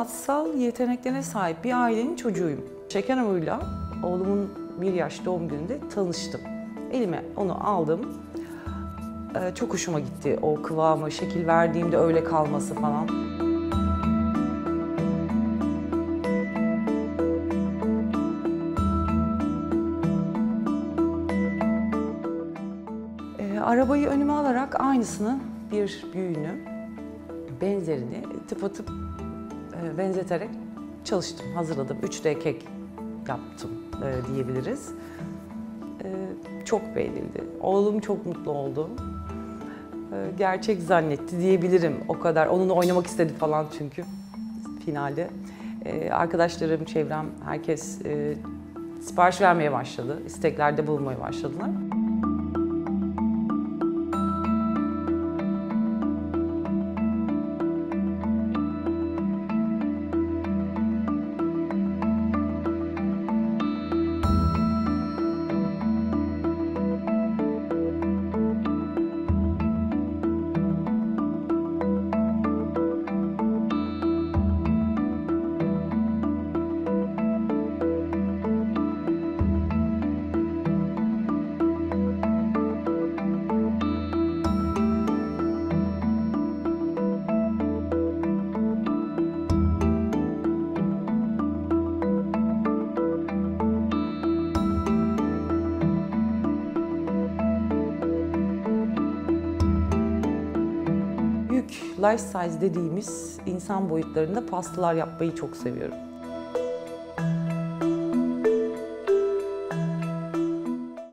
sanatsal yeteneklerine sahip bir ailenin çocuğuyum. Şeker hamuruyla oğlumun 1 yaş doğum gününde tanıştım. Elime onu aldım. Çok hoşuma gitti o kıvamı, şekil verdiğimde öyle kalması falan. Arabayı önüme alarak aynısını, bir büyüğünü, benzerini tıpatıp benzeterek çalıştım, hazırladım. 3D kek yaptım diyebiliriz. Çok beğenildi. Oğlum çok mutlu oldu. Gerçek zannetti diyebilirim. O kadar. Onunla oynamak istedi falan çünkü finalde. Arkadaşlarım, çevrem, herkes sipariş vermeye başladı. İsteklerde bulunmaya başladılar. Life size dediğimiz insan boyutlarında pastalar yapmayı çok seviyorum.